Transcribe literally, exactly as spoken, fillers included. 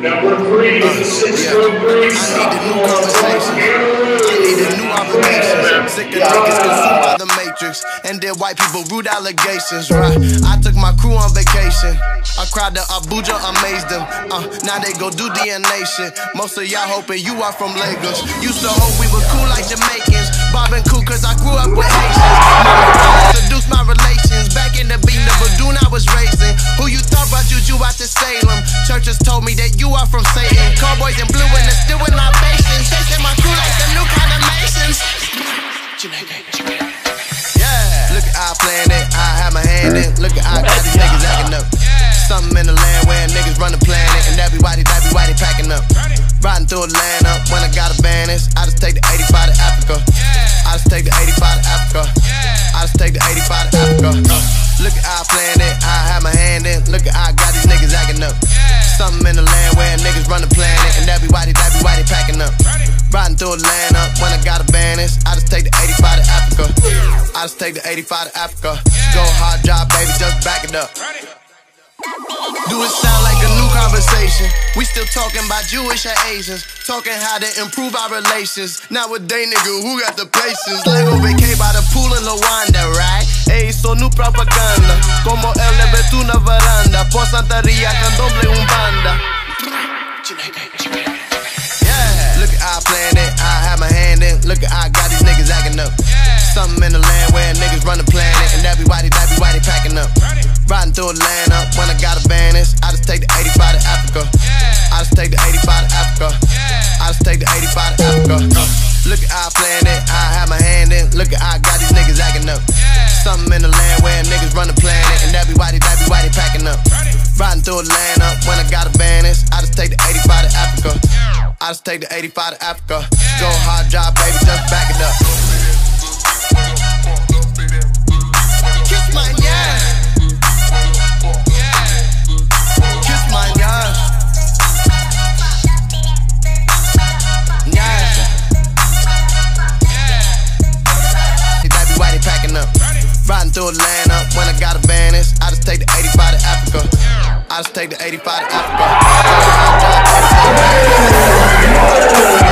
Number three, uh, six yeah. three, I need a new conversation. I need a new obligation. Sick of niggas consumed by the matrix, and their white people rude allegations. Right? I took my crew on vacation. I cried to Abuja, amazed them. Uh, now they go do D N A shit. Most of y'all hoping you are from Lagos. Used to hope we were cool like Jamaicans. Bob and cool cause I grew up with Haitians. Mama introduced my relations. Back in the beat, the Badoon I was raising. Who you thought brought juju out to Salem? Churches told me that you are from Satan. Cowboys in blue and they're still in libations. Chasing my crew like the new kind of Masons. Yeah, look at I playing it, I have my hand in. Look at I got these niggas acting up. Something in the land where niggas run the planet, and everybody, everybody packing up. Riding through Atlanta when I got a banish. I just take the eighty-five to Africa. I just take the eighty-five to Africa. I just take the eighty-five to Africa. Uh, look at I playing it, I have my hand in. Look at I got these niggas acting up. Something in the land where niggas run the planet, and everybody, everybody packing up. Riding through Atlanta when I got a banish. I just take the eighty-five to Africa. I just take the eighty-five to Africa. Go hard job, baby, just back it up. Do it sound like a new conversation? We still talking about Jewish or Asians, talking how to improve our relations. Nowadays, nigga, who got the patience? Lego vacay by the pool in Luanda, right? Ey, so new propaganda. Como él le ve tu na veranda. Por Santería con doble un banda. Yeah, look at I playing it, I have my hand in. Look at I got these niggas acting up. Something in the land where niggas run the planet, and everybody, everybody packing up. Riding through Atlanta when I got a banish. I just take the eighty-five to Africa. I just take the eighty-five to Africa. I just take the eighty-five to Africa. Uh, look at I playing it, I have my hand in. Look at I got these niggas acting up. Something in the land where niggas run the planet, and everybody, everybody packing up. Riding through Atlanta when I got a banish. I just take the eighty-five to Africa. I just take the eighty-five to Africa. Go hard job, baby, just back it up. Kiss my ass. Riding through Atlanta when I got a banish. I just take the eighty-five to Africa. I just take the eighty-five to Africa.